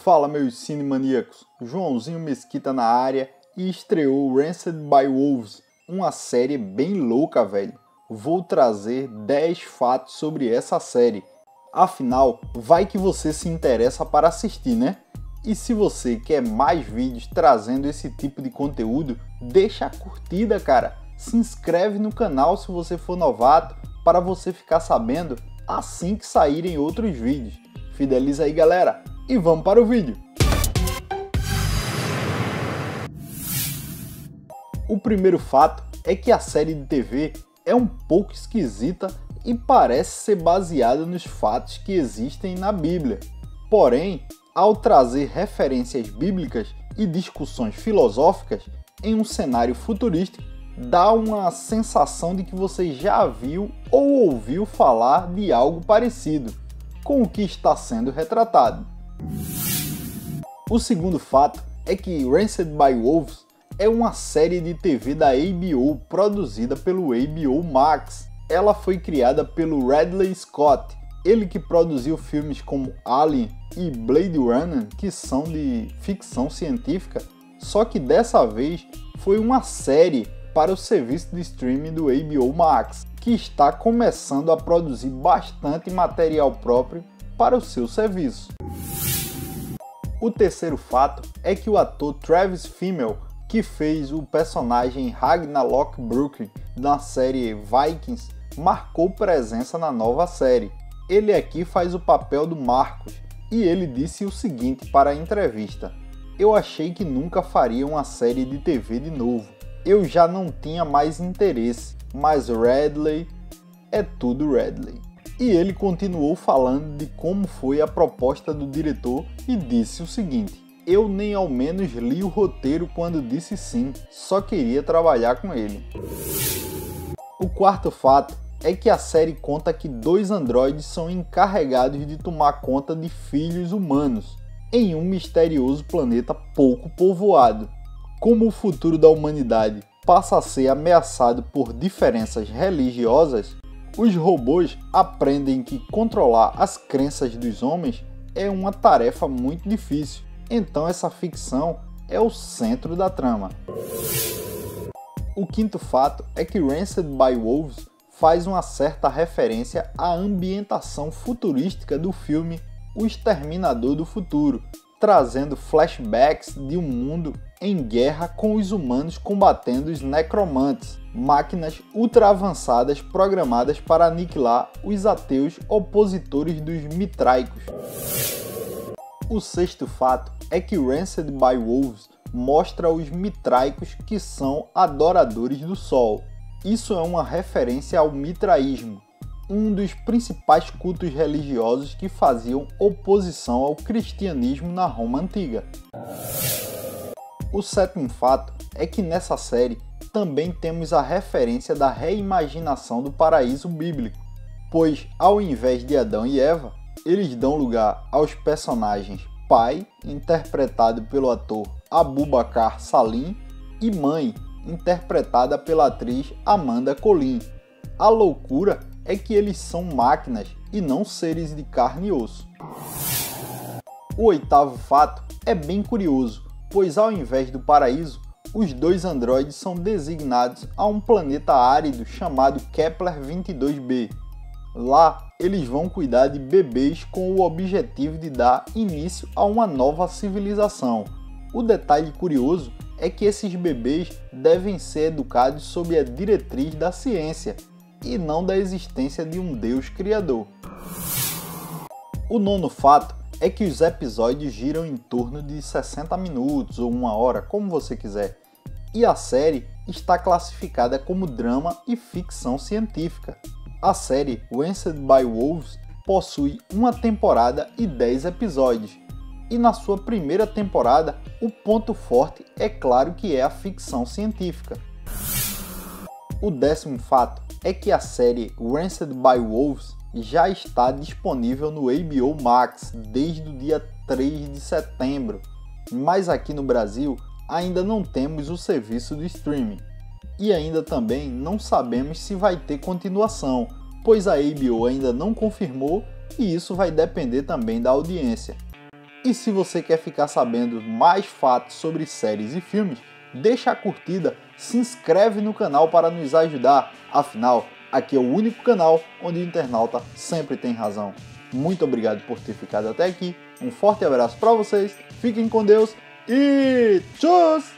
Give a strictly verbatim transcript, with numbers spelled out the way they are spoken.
Fala, meus cinemaníacos, Joãozinho Mesquita na área e estreou Ranced by Wolves, uma série bem louca, velho. Vou trazer dez fatos sobre essa série, afinal, vai que você se interessa para assistir, né? E se você quer mais vídeos trazendo esse tipo de conteúdo, deixa a curtida, cara. Se inscreve no canal se você for novato, para você ficar sabendo assim que saírem outros vídeos. Fideliza aí, galera! E vamos para o vídeo! O primeiro fato é que a série de T V é um pouco esquisita e parece ser baseada nos fatos que existem na Bíblia. Porém, ao trazer referências bíblicas e discussões filosóficas em um cenário futurístico, dá uma sensação de que você já viu ou ouviu falar de algo parecido com o que está sendo retratado. O segundo fato é que Ranced by Wolves é uma série de T V da H B O produzida pelo H B O Max. Ela foi criada pelo Ridley Scott, ele que produziu filmes como Alien e Blade Runner, que são de ficção científica, só que dessa vez foi uma série para o serviço de streaming do H B O Max, que está começando a produzir bastante material próprio para o seu serviço. O terceiro fato é que o ator Travis Fimmel, que fez o personagem Ragnar Lothbrok na série Vikings, marcou presença na nova série. Ele aqui faz o papel do Marcos e ele disse o seguinte para a entrevista: "Eu achei que nunca faria uma série de T V de novo. Eu já não tinha mais interesse, mas Ridley é tudo Ridley." E ele continuou falando de como foi a proposta do diretor e disse o seguinte: "Eu nem ao menos li o roteiro quando disse sim, só queria trabalhar com ele." O quarto fato é que a série conta que dois androides são encarregados de tomar conta de filhos humanos em um misterioso planeta pouco povoado. Como o futuro da humanidade passa a ser ameaçado por diferenças religiosas, os robôs aprendem que controlar as crenças dos homens é uma tarefa muito difícil, então essa ficção é o centro da trama. O quinto fato é que Ranced by Wolves faz uma certa referência à ambientação futurística do filme O Exterminador do Futuro, trazendo flashbacks de um mundo em guerra com os humanos combatendo os necromantes, máquinas ultra avançadas programadas para aniquilar os ateus opositores dos mitraicos. O sexto fato é que Ranced by Wolves mostra os mitraicos, que são adoradores do sol. Isso é uma referência ao mitraísmo, um dos principais cultos religiosos que faziam oposição ao cristianismo na Roma Antiga. O sétimo fato é que nessa série também temos a referência da reimaginação do paraíso bíblico, pois ao invés de Adão e Eva, eles dão lugar aos personagens pai, interpretado pelo ator Abubakar Salim, e mãe, interpretada pela atriz Amanda Collin. A loucura é que eles são máquinas e não seres de carne e osso. O oitavo fato é bem curioso, pois ao invés do paraíso, os dois androides são designados a um planeta árido chamado Kepler vinte e dois b. Lá, eles vão cuidar de bebês com o objetivo de dar início a uma nova civilização. O detalhe curioso é que esses bebês devem ser educados sob a diretriz da ciência e não da existência de um Deus criador. O nono fato é que os episódios giram em torno de sessenta minutos ou uma hora, como você quiser, e a série está classificada como drama e ficção científica. A série Ranced by Wolves possui uma temporada e dez episódios, e na sua primeira temporada o ponto forte é claro que é a ficção científica. O décimo fato é que a série Ranced by Wolves já está disponível no H B O Max desde o dia três de setembro, mas aqui no Brasil ainda não temos o serviço de streaming. E ainda também não sabemos se vai ter continuação, pois a H B O ainda não confirmou e isso vai depender também da audiência. E se você quer ficar sabendo mais fatos sobre séries e filmes, deixa a curtida, se inscreve no canal para nos ajudar, afinal, aqui é o único canal onde o internauta sempre tem razão. Muito obrigado por ter ficado até aqui, um forte abraço para vocês, fiquem com Deus e tchau!